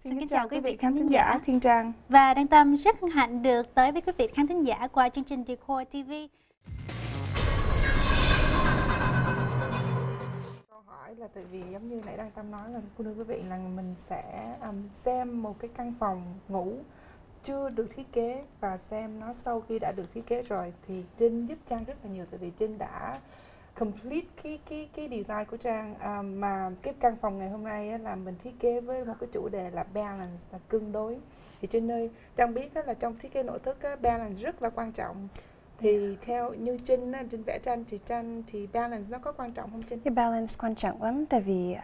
Xin kính chào quý vị khán thính giả. Thiên Trang và Đăng Tâm rất hân hạnh được tới với quý vị khán thính giả qua chương trình Decor TV. Câu hỏi là tại vì giống như nãy Đăng Tâm nói là cô đưa quý vị là mình sẽ xem một cái căn phòng ngủ chưa được thiết kế và xem nó sau khi đã được thiết kế rồi thì Trinh giúp Trang rất là nhiều, tại vì Trinh đã complete cái design của Trang, mà cái căn phòng ngày hôm nay á, là mình thiết kế với một cái chủ đề là balance, là cân đối. Thì Trinh ơi, Trang biết đó là trong thiết kế nội thất á, balance rất là quan trọng. Thì theo như Trinh vẽ tranh thì balance nó có quan trọng không Trinh? Cái balance quan trọng lắm, tại vì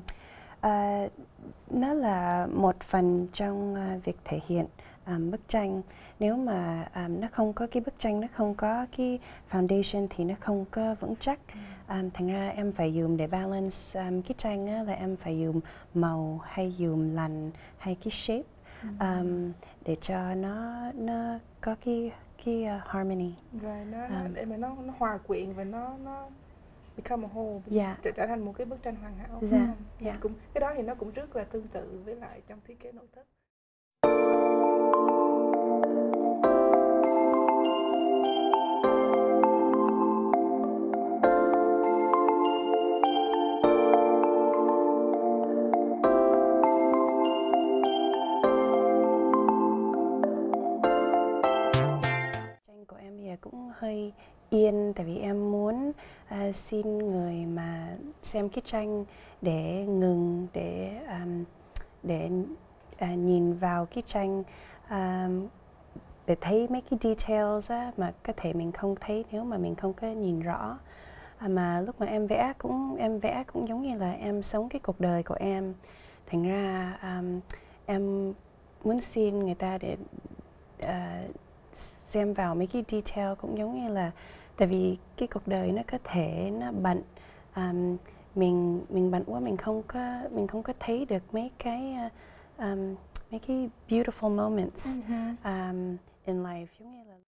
nó là một phần trong việc thể hiện bức tranh. Nếu mà nó không có cái bức tranh, nó không có cái foundation thì nó không có vững chắc. Thành ra em phải dùng để balance cái tranh á, là em phải dùng màu hay dùng lằn hay cái shape để cho nó có cái harmony. Rồi để mà nó hòa quyện và nó become a whole, trở thành một cái bức tranh hoàn hảo. Cũng cái đó thì nó cũng rất là tương tự với lại trong thiết kế nội thất. Tranh của em bây giờ cũng hơi yên, tại vì em muốn xin người mà xem cái tranh để ngừng, để nhìn vào cái tranh, để thấy mấy cái details á, mà có thể mình không thấy nếu mà mình không có nhìn rõ. Mà lúc mà em vẽ cũng giống như là em sống cái cuộc đời của em. Thành ra em muốn xin người ta để xem vào mấy cái detail, cũng giống như là tại vì cái cuộc đời nó có thể nó bận, mình bận quá, mình không có thấy được mấy cái beautiful moments in life, giống như là